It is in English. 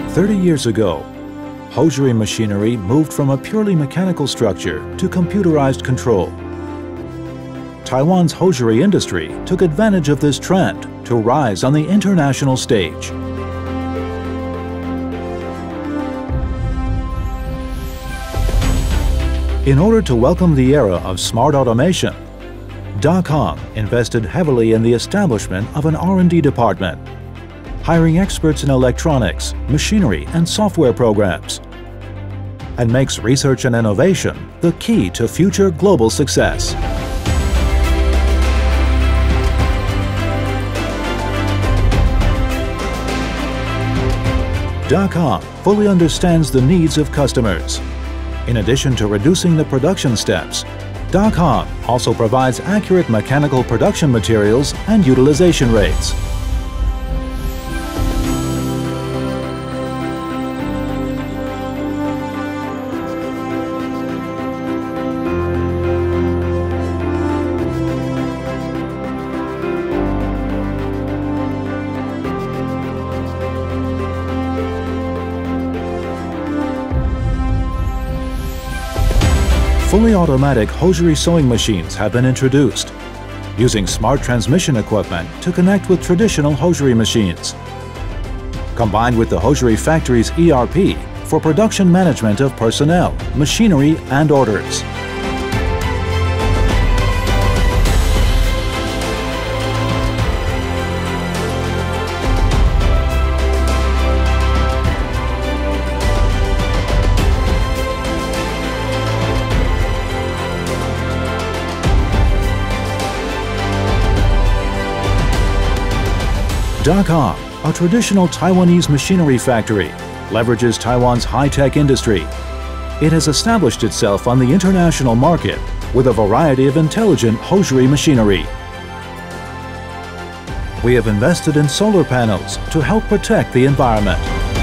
30 years ago, hosiery machinery moved from a purely mechanical structure to computerized control. Taiwan's hosiery industry took advantage of this trend to rise on the international stage. In order to welcome the era of smart automation, DACOM invested heavily in the establishment of an R&D department, hiring experts in electronics, machinery, and software programs, and makes research and innovation the key to future global success. DACOM fully understands the needs of customers. In addition to reducing the production steps, DACOM also provides accurate mechanical production materials and utilization rates. Fully automatic hosiery sewing machines have been introduced, using smart transmission equipment to connect with traditional hosiery machines, combined with the hosiery factory's ERP for production management of personnel, machinery, and orders. DACOM, a traditional Taiwanese machinery factory, leverages Taiwan's high-tech industry. It has established itself on the international market with a variety of intelligent hosiery machinery. We have invested in solar panels to help protect the environment.